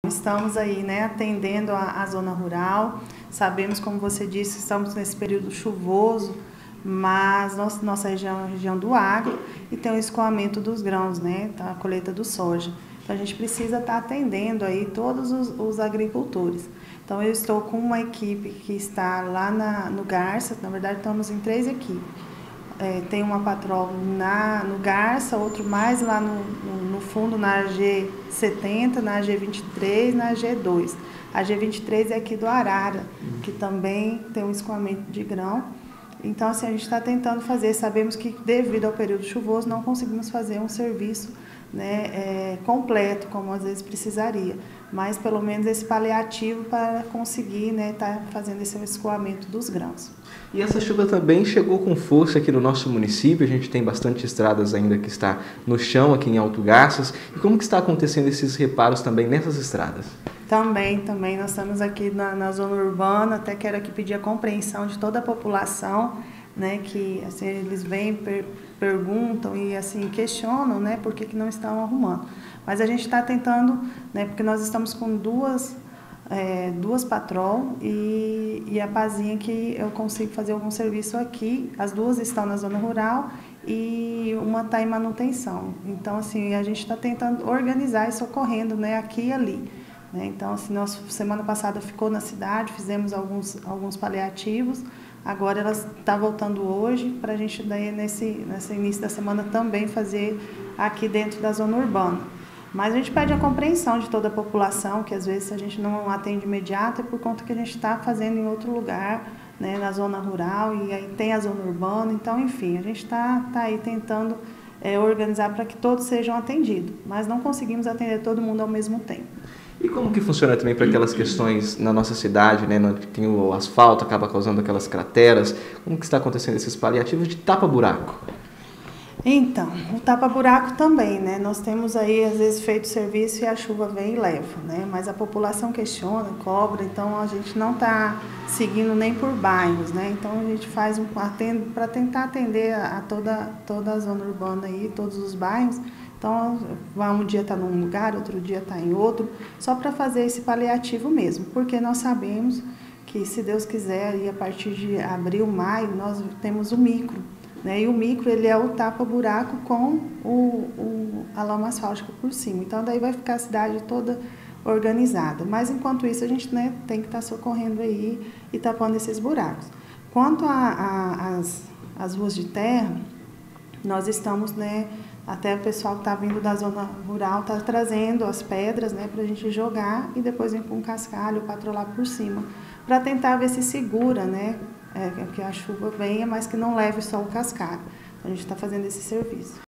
Estamos aí, né, atendendo a zona rural. Sabemos, como você disse, estamos nesse período chuvoso, mas nossa região é uma região do agro e tem o escoamento dos grãos, né, a colheita do soja. Então a gente precisa estar atendendo aí todos os agricultores. Então eu estou com uma equipe que está lá no Garça, na verdade estamos em 3 equipes. Tem uma patrol no Garça, outro mais lá no fundo, na AG70, na AG23, na AG2. A AG23 é aqui do Arara, que também tem um escoamento de grão. Então, assim, a gente está tentando fazer. Sabemos que, devido ao período chuvoso, não conseguimos fazer um serviço, né, completo, como às vezes precisaria. Mas, pelo menos, esse paliativo para conseguir, né, tá fazendo esse escoamento dos grãos. E essa chuva também chegou com força aqui no nosso município. A gente tem bastante estradas ainda que está no chão aqui em Alto Garças. E como que está acontecendo esses reparos também nessas estradas? Também, nós estamos aqui na zona urbana, até quero aqui pedir a compreensão de toda a população, né, que assim, eles vêm, perguntam e assim, questionam, né, por que não estão arrumando. Mas a gente está tentando, né, porque nós estamos com duas patrol e a Pazinha que eu consigo fazer algum serviço aqui. As duas estão na zona rural e uma está em manutenção. Então, assim, a gente está tentando organizar isso ocorrendo, né, aqui e ali. Então, assim, semana passada ficou na cidade, fizemos alguns paliativos, agora ela está voltando hoje para a gente, daí, nesse início da semana, também fazer aqui dentro da zona urbana. Mas a gente pede a compreensão de toda a população, que às vezes a gente não atende imediato, é por conta que a gente está fazendo em outro lugar, né, na zona rural, e aí tem a zona urbana. Então, enfim, a gente está aí tentando organizar para que todos sejam atendidos, mas não conseguimos atender todo mundo ao mesmo tempo. E como que funciona também para aquelas questões na nossa cidade, né, onde tem o asfalto, acaba causando aquelas crateras? Como que está acontecendo esses paliativos de tapa-buraco? Então, o tapa-buraco também, né? Nós temos aí, às vezes, feito serviço e a chuva vem e leva, né? Mas a população questiona, cobra, então a gente não está seguindo nem por bairros, né? Então a gente faz para tentar atender a toda a zona urbana aí, todos os bairros. Então, um dia está num lugar, outro dia está em outro, só para fazer esse paliativo mesmo, porque nós sabemos que, se Deus quiser, aí, a partir de abril, maio, nós temos o micro, né? E o micro, ele é o tapa-buraco com a lama asfáltica por cima. Então, daí vai ficar a cidade toda organizada. Mas, enquanto isso, a gente, né, tem que estar socorrendo aí e tapando esses buracos. Quanto às ruas de terra, nós estamos, né, até o pessoal que está vindo da zona rural está trazendo as pedras, né, para a gente jogar e depois vem com um cascalho, patrolar por cima, para tentar ver se segura, né, que a chuva venha, mas que não leve só o cascalho. Então, a gente está fazendo esse serviço.